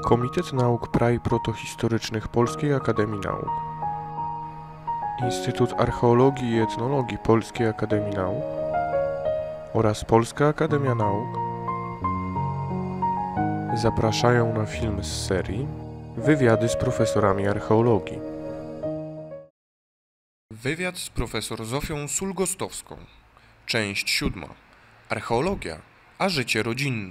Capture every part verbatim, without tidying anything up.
Komitet Nauk Prai Protohistorycznych Polskiej Akademii Nauk, Instytut Archeologii i Etnologii Polskiej Akademii Nauk oraz Polska Akademia Nauk zapraszają na film z serii Wywiady z profesorami archeologii. Wywiad z profesor Zofią Sulgostowską. Część siódma. Archeologia, a życie rodzinne.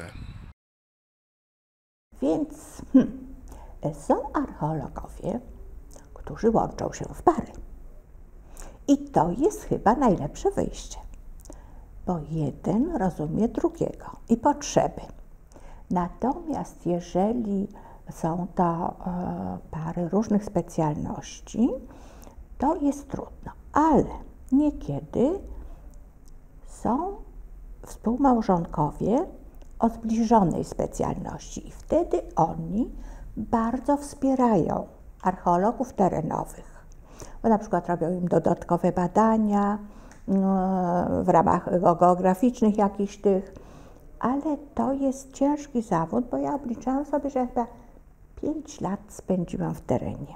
Więc hmm, są archeologowie, którzy łączą się w pary. I to jest chyba najlepsze wyjście, bo jeden rozumie drugiego i potrzeby. Natomiast jeżeli są to e, pary różnych specjalności, to jest trudno, ale niekiedy są współmałżonkowie o zbliżonej specjalności i wtedy oni bardzo wspierają archeologów terenowych, bo na przykład robią im dodatkowe badania w ramach geograficznych jakichś tych, ale to jest ciężki zawód, bo ja obliczałam sobie, że chyba pięć lat spędziłam w terenie.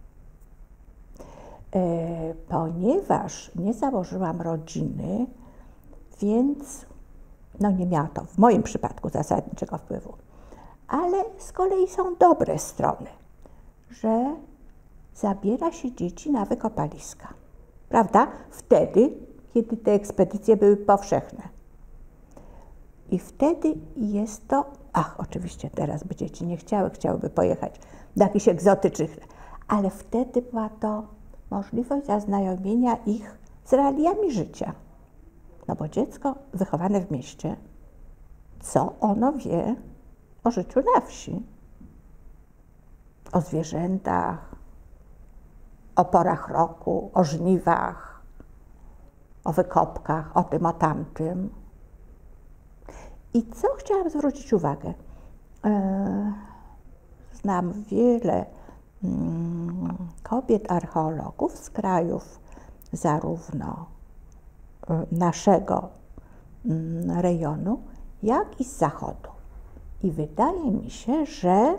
E, ponieważ nie założyłam rodziny, więc no nie miała to w moim przypadku zasadniczego wpływu. Ale z kolei są dobre strony, że zabiera się dzieci na wykopaliska. Prawda? Wtedy, kiedy te ekspedycje były powszechne. I wtedy jest to, ach, oczywiście teraz by dzieci nie chciały, chciałyby pojechać do jakichś egzotycznych, ale wtedy była to możliwość zaznajomienia ich z realiami życia. No bo dziecko wychowane w mieście, co ono wie o życiu na wsi? O zwierzętach, o porach roku, o żniwach, o wykopkach, o tym, o tamtym. I co chciałam zwrócić uwagę? Znam wiele kobiet archeologów z krajów zarówno naszego rejonu, jak i z zachodu. I wydaje mi się, że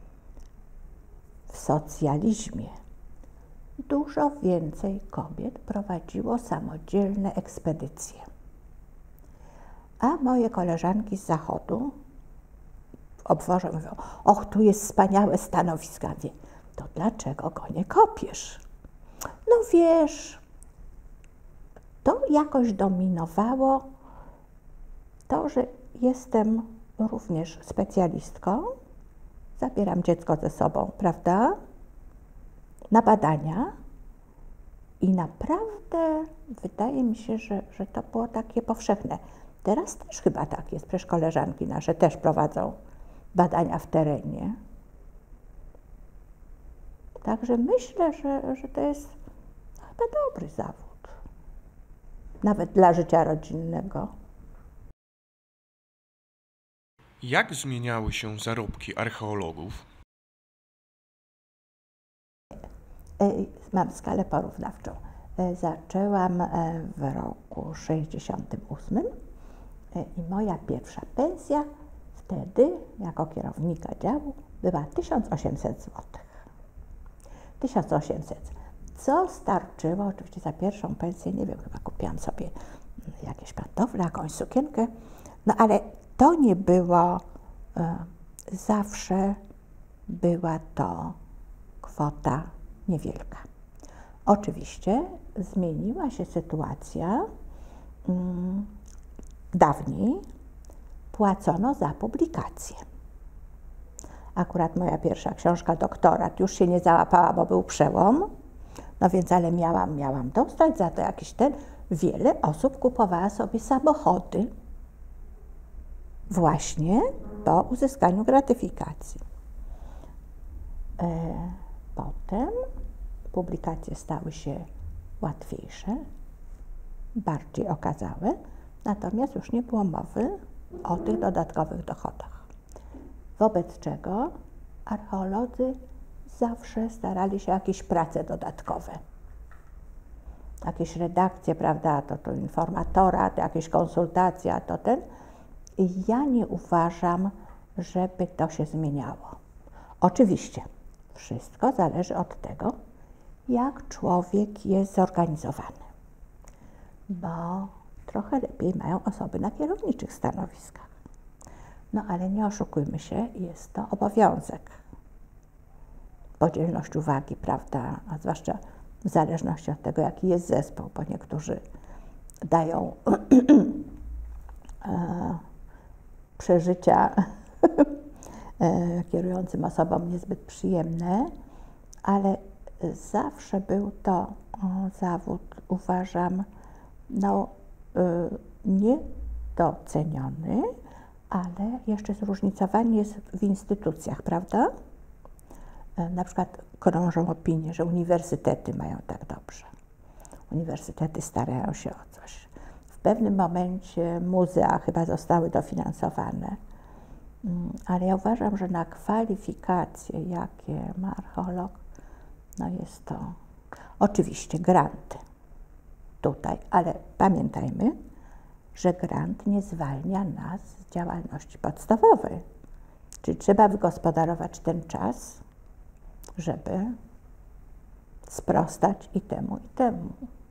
w socjalizmie dużo więcej kobiet prowadziło samodzielne ekspedycje. A moje koleżanki z zachodu w obworze mówią, och, tu jest wspaniałe stanowisko. Wie, to dlaczego go nie kopiesz? No wiesz, to jakoś dominowało to, że jestem również specjalistką, zabieram dziecko ze sobą, prawda, na badania i naprawdę wydaje mi się, że, że to było takie powszechne. Teraz też chyba tak jest, przecież koleżanki nasze też prowadzą badania w terenie. Także myślę, że, że to jest chyba dobry zawód. Nawet dla życia rodzinnego. Jak zmieniały się zarobki archeologów? Mam skalę porównawczą. Zaczęłam w roku sześćdziesiątym ósmym i moja pierwsza pensja wtedy, jako kierownika działu, była tysiąc osiemset złotych. tysiąc osiemset. Co starczyło, oczywiście za pierwszą pensję, nie wiem, chyba kupiłam sobie jakieś pantofle, jakąś sukienkę, no ale to nie było, e, zawsze była to kwota niewielka. Oczywiście zmieniła się sytuacja, mm, dawniej płacono za publikację. Akurat moja pierwsza książka, doktorat, już się nie załapała, bo był przełom, no więc ale miałam, miałam dostać za to jakiś ten. Wiele osób kupowała sobie samochody właśnie po uzyskaniu gratyfikacji. E, potem publikacje stały się łatwiejsze, bardziej okazałe, natomiast już nie było mowy o tych dodatkowych dochodach. Wobec czego archeolodzy zawsze starali się o jakieś prace dodatkowe. Jakieś redakcje, prawda, to, to informatora, to jakieś konsultacje, to ten. I ja nie uważam, żeby to się zmieniało. Oczywiście, wszystko zależy od tego, jak człowiek jest zorganizowany, bo trochę lepiej mają osoby na kierowniczych stanowiskach. No ale nie oszukujmy się, jest to obowiązek. Podzielność uwagi, prawda, a zwłaszcza w zależności od tego, jaki jest zespół, bo niektórzy dają e, przeżycia e, kierującym osobom niezbyt przyjemne, ale zawsze był to o, zawód, uważam, no, y, niedoceniony, ale jeszcze zróżnicowany jest w instytucjach, prawda? E, na przykład krążą opinie, że uniwersytety mają tak dobrze. Uniwersytety starają się o coś. W pewnym momencie muzea chyba zostały dofinansowane, mm, ale ja uważam, że na kwalifikacje, jakie ma archeolog, no jest to oczywiście granty tutaj, ale pamiętajmy, że grant nie zwalnia nas z działalności podstawowej. Czyli trzeba wygospodarować ten czas, żeby sprostać i temu, i temu.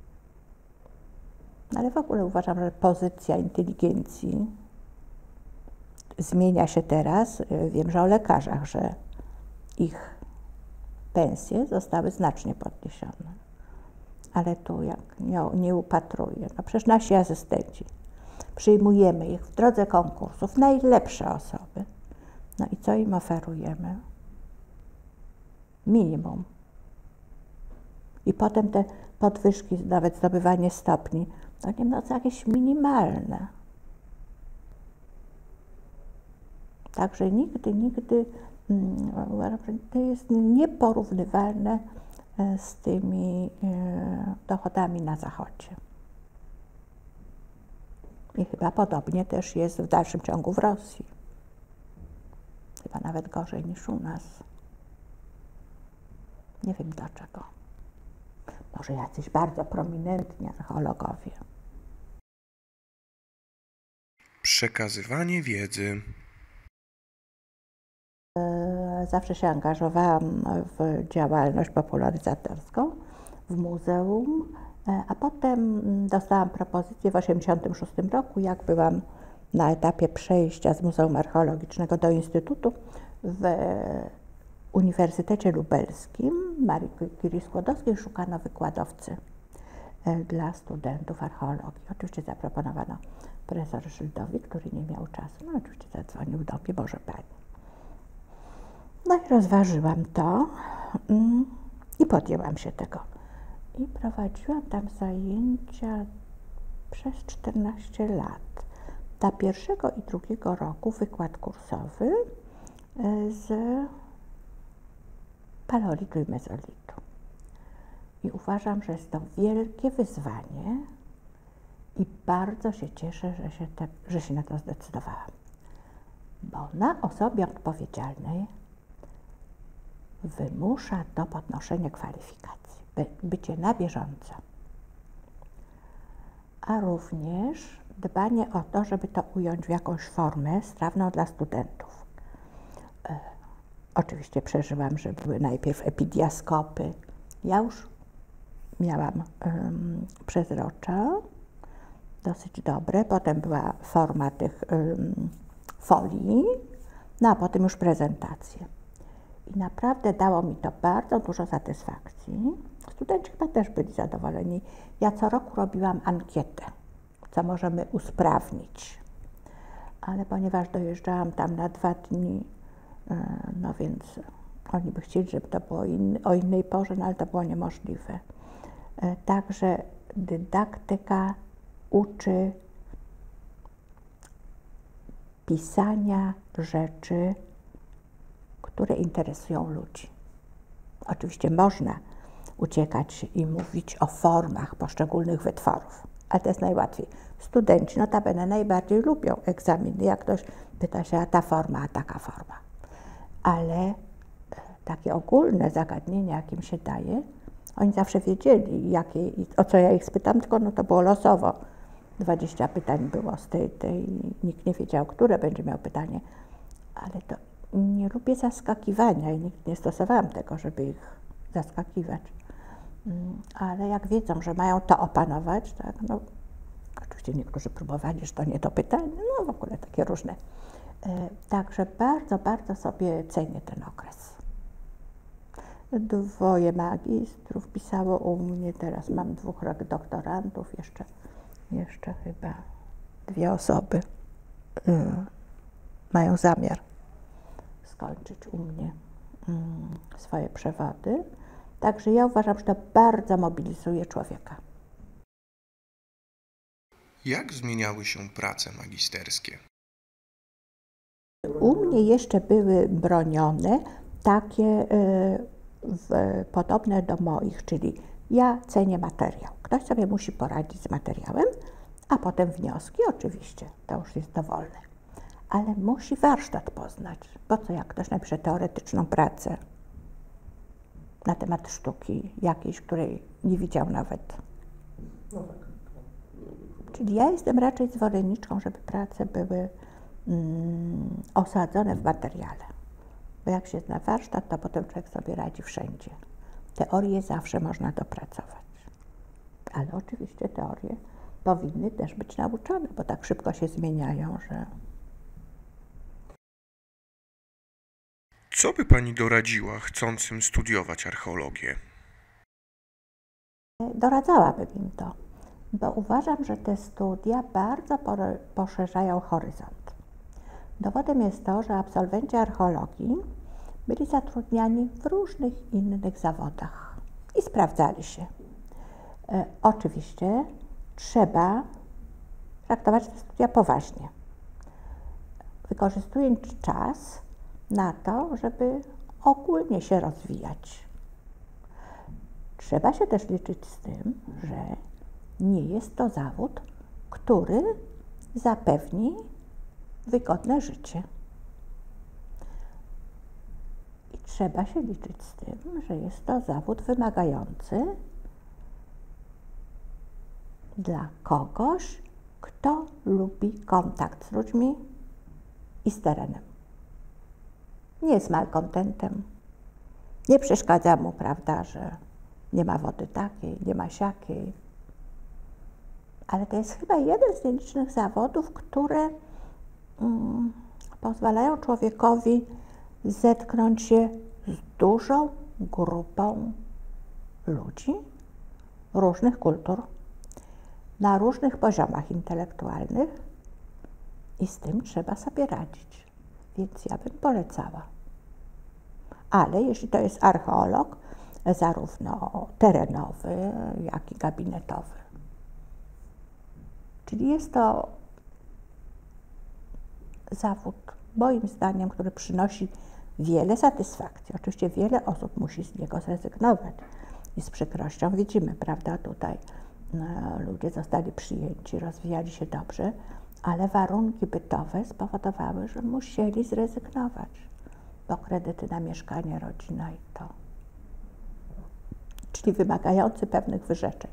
Ale w ogóle uważam, że pozycja inteligencji zmienia się teraz. Wiem, że o lekarzach, że ich pensje zostały znacznie podniesione. Ale tu jak nie, nie upatruję, no przecież nasi asystenci, przyjmujemy ich w drodze konkursów, najlepsze osoby. No i co im oferujemy? Minimum. I potem te podwyżki, nawet zdobywanie stopni, no nie no, to jakieś minimalne. Także nigdy, nigdy uważam, że to jest nieporównywalne z tymi dochodami na Zachodzie. I chyba podobnie też jest w dalszym ciągu w Rosji. Chyba nawet gorzej niż u nas. Nie wiem dlaczego. Może jacyś bardzo prominentni archeologowie. Przekazywanie wiedzy. Zawsze się angażowałam w działalność popularyzatorską w muzeum, a potem dostałam propozycję w tysiąc dziewięćset osiemdziesiątym szóstym roku, jak byłam na etapie przejścia z Muzeum Archeologicznego do Instytutu w Uniwersytecie Lubelskim Marii Curie-Skłodowskiej szukano wykładowcy dla studentów archeologii. Oczywiście zaproponowano profesor Szyldowi, który nie miał czasu. No oczywiście zadzwonił do mnie, może pani. No i rozważyłam to mm, i podjęłam się tego. I prowadziłam tam zajęcia przez czternaście lat. Dla pierwszego i drugiego roku wykład kursowy z paleolitu i mezolitu. I uważam, że jest to wielkie wyzwanie i bardzo się cieszę, że się, te, że się na to zdecydowałam. Bo na osobie odpowiedzialnej wymusza to podnoszenie kwalifikacji, by, bycie na bieżąco, a również dbanie o to, żeby to ująć w jakąś formę strawną dla studentów. E, oczywiście przeżyłam, że były najpierw epidiaskopy. Ja już miałam um, przezrocza, dosyć dobre, potem była forma tych um, folii, no a potem już prezentacje. I naprawdę dało mi to bardzo dużo satysfakcji. Studenci chyba też byli zadowoleni. Ja co roku robiłam ankietę, co możemy usprawnić. Ale ponieważ dojeżdżałam tam na dwa dni, no więc oni by chcieli, żeby to było inny, o innej porze, no ale to było niemożliwe. Także dydaktyka uczy pisania rzeczy, które interesują ludzi. Oczywiście można uciekać i mówić o formach poszczególnych wytworów, ale to jest najłatwiej. Studenci notabene najbardziej lubią egzaminy, jak ktoś pyta się, a ta forma, a taka forma. Ale takie ogólne zagadnienia, jakim się daje, oni zawsze wiedzieli, jakie, o co ja ich spytam, tylko no to było losowo. dwadzieścia pytań było z tej, tej, nikt nie wiedział, które będzie miał pytanie, ale to nie lubię zaskakiwania i nigdy nie stosowałam tego, żeby ich zaskakiwać. Ale jak wiedzą, że mają to opanować, tak, no, oczywiście niektórzy próbowali, że to nie to pytanie, no w ogóle takie różne. Także bardzo, bardzo sobie cenię ten okres. Dwoje magistrów pisało u mnie, teraz mam dwóch doktorantów, jeszcze, jeszcze chyba dwie osoby y, mają zamiar skończyć u mnie y, swoje przewody. Także ja uważam, że to bardzo mobilizuje człowieka. Jak zmieniały się prace magisterskie? U mnie jeszcze były bronione takie y, w, podobne do moich, czyli ja cenię materiał. Ktoś sobie musi poradzić z materiałem, a potem wnioski, oczywiście, to już jest dowolne. Ale musi warsztat poznać. Po co jak ktoś napisze teoretyczną pracę na temat sztuki jakiejś, której nie widział nawet. Czyli ja jestem raczej zwolenniczką, żeby prace były mm, osadzone w materiale. Bo jak się zna warsztat, to potem człowiek sobie radzi wszędzie. Teorię zawsze można dopracować. Ale oczywiście teorie powinny też być nauczone, bo tak szybko się zmieniają, że... Co by pani doradziła chcącym studiować archeologię? Doradzałabym im to, bo uważam, że te studia bardzo poszerzają horyzont. Dowodem jest to, że absolwenci archeologii byli zatrudniani w różnych innych zawodach i sprawdzali się. E, oczywiście trzeba traktować te studia poważnie, wykorzystując czas na to, żeby ogólnie się rozwijać. Trzeba się też liczyć z tym, że nie jest to zawód, który zapewni wygodne życie. I trzeba się liczyć z tym, że jest to zawód wymagający dla kogoś, kto lubi kontakt z ludźmi i z terenem. Nie jest malkontentem. Nie przeszkadza mu, prawda, że nie ma wody takiej, nie ma siakiej. Ale to jest chyba jeden z nielicznych zawodów, które mm, pozwalają człowiekowi zetknąć się z dużą grupą ludzi różnych kultur, na różnych poziomach intelektualnych i z tym trzeba sobie radzić. Więc ja bym polecała. Ale jeśli to jest archeolog, zarówno terenowy, jak i gabinetowy. Czyli jest to zawód, moim zdaniem, który przynosi wiele satysfakcji. Oczywiście wiele osób musi z niego zrezygnować. I z przykrością widzimy, prawda, tutaj no, ludzie zostali przyjęci, rozwijali się dobrze, ale warunki bytowe spowodowały, że musieli zrezygnować, bo kredyty na mieszkanie, rodzina i to. Czyli wymagający pewnych wyrzeczeń.